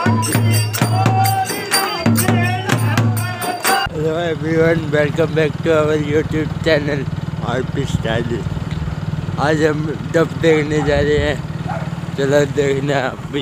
Hello everyone, welcome back to our YouTube channel RP stylish. आज हम डब देखने जा रहे हैं, चलो देखना आप भी।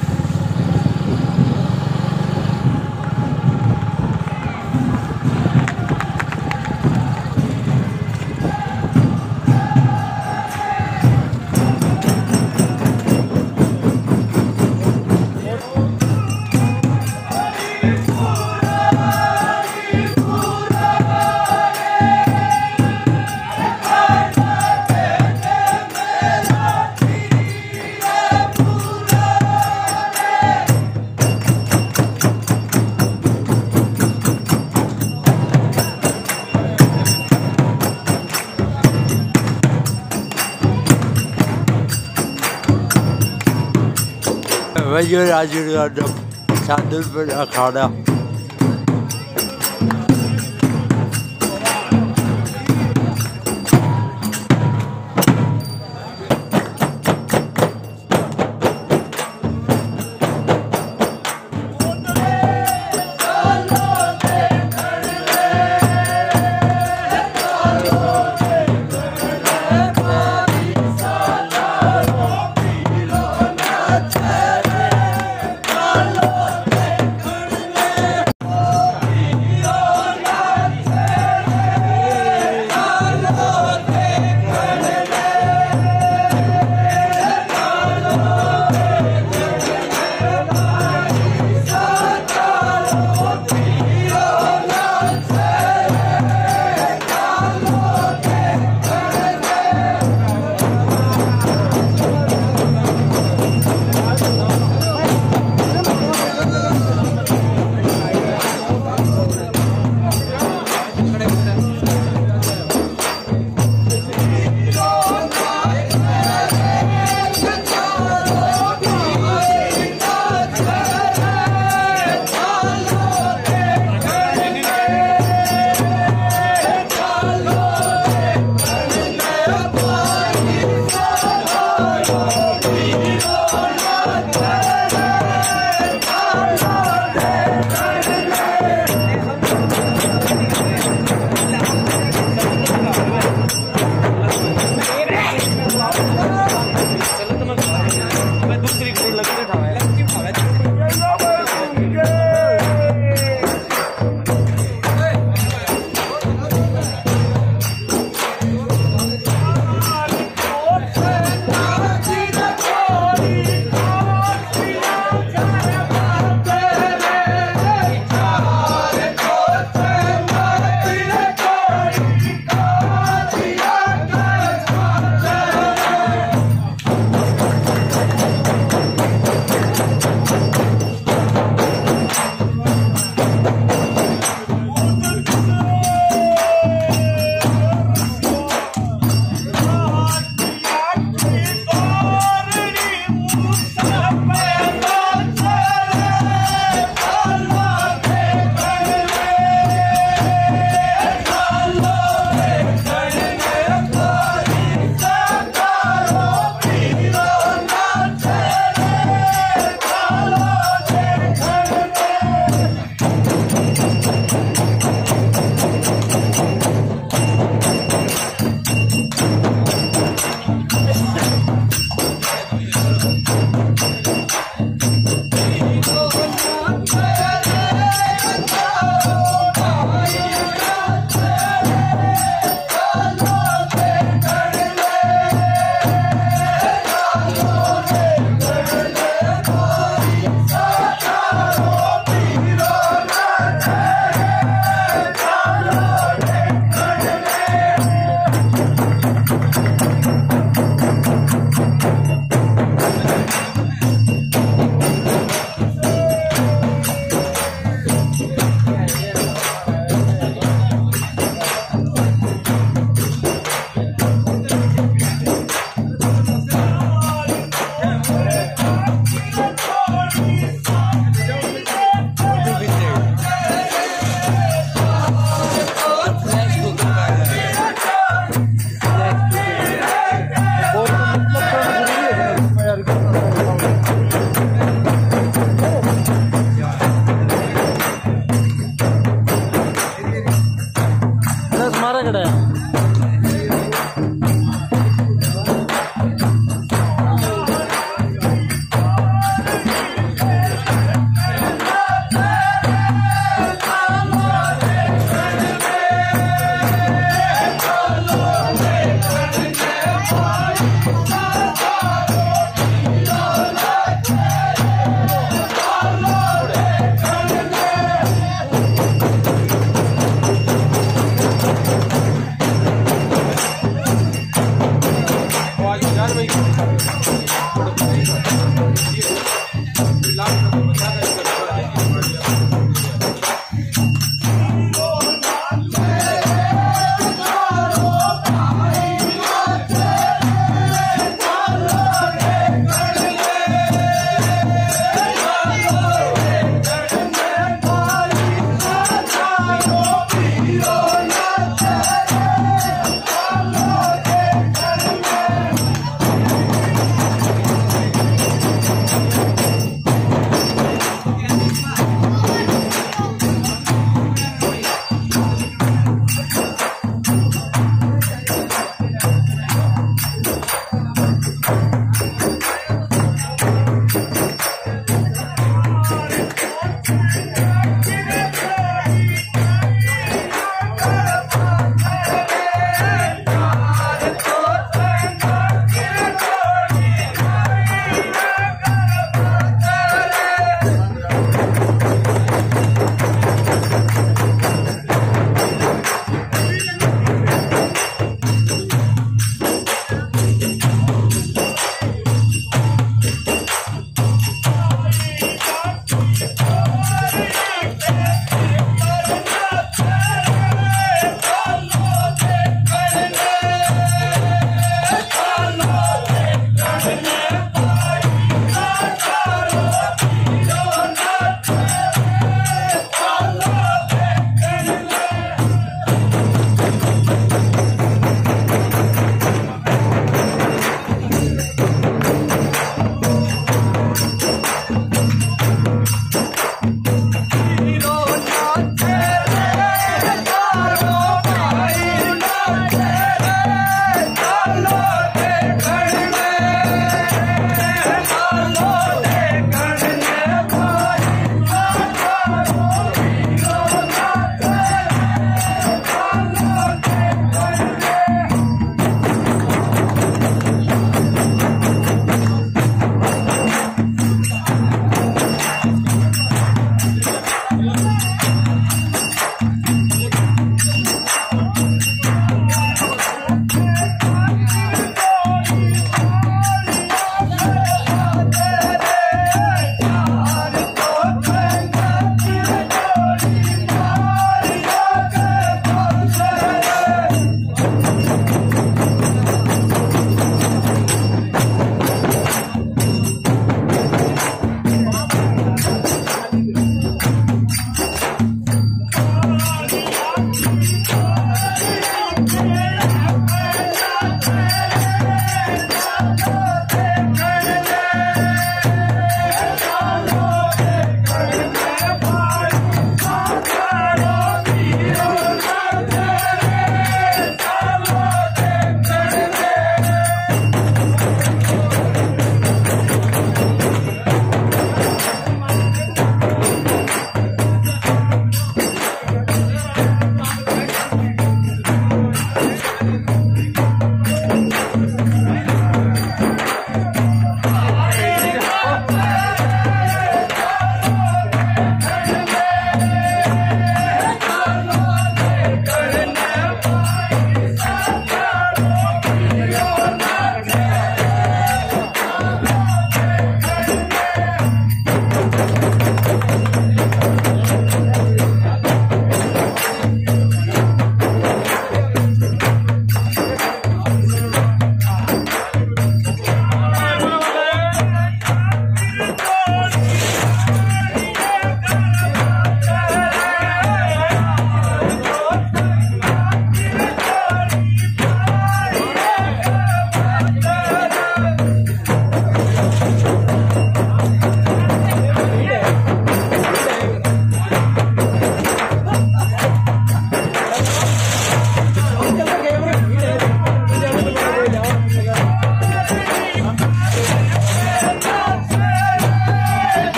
वजूर हाजिर सादुलपुर अखाड़ा।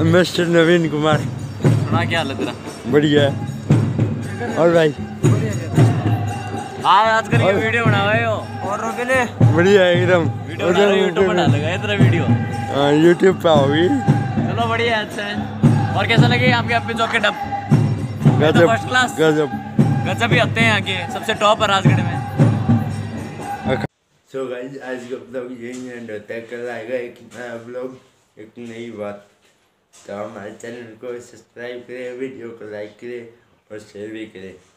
मिस्टर नवीन कुमार। सुना क्या हाल है तेरा? बढ़िया है। और भाई आज करके वीडियो बना रहे हो और रोके ले। बढ़िया है एकदम। वीडियो बना रहे हो, यूट्यूब पर डालेगा तेरा वीडियो। हाँ यूट्यूब पे होगी। चलो बढ़िया है, अच्छा है। और कैसा लगे आपके अपने चौक के डब? गजब फर्स्ट क्लास, गजब गजब ही आते हैं यहाँ के, सबसे टॉप है राजगढ़ में। सो गाइस आज का ब्लॉग यही एंड होता है। कल आएगा एक नया ब्लॉग, एक नई बात। तो हमारे चैनल को सब्सक्राइब करें, वीडियो को लाइक करें और शेयर भी करें।